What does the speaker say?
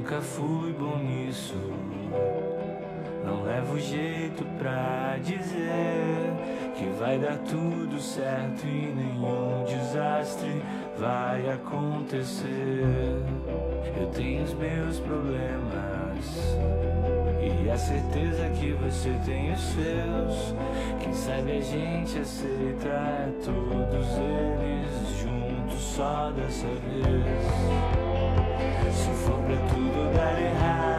nunca fui bom nisso. Não levo jeito pra dizer que vai dar tudo certo e nenhum desastre vai acontecer. Eu tenho os meus problemas e a certeza que você tem os seus. Quem sabe a gente aceita todos eles juntos só dessa vez. Se for pra tudo dar errado,